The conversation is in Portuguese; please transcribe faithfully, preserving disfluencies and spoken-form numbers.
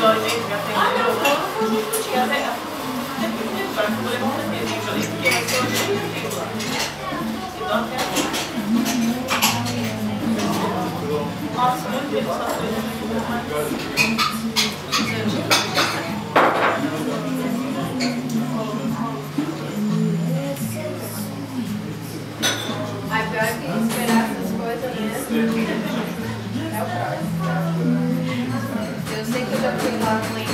a gente já tem. Ah, não, não, não tinha até. Agora que eu vou levar um tempinho, eu falei, porque vai ser hoje eu já tenho lá. Então até agora. Nossa, meu Deus, essas coisas muito mais. Aí pior que esperar essas coisas mesmo é o próximo. Eu sei que eu já fui lá no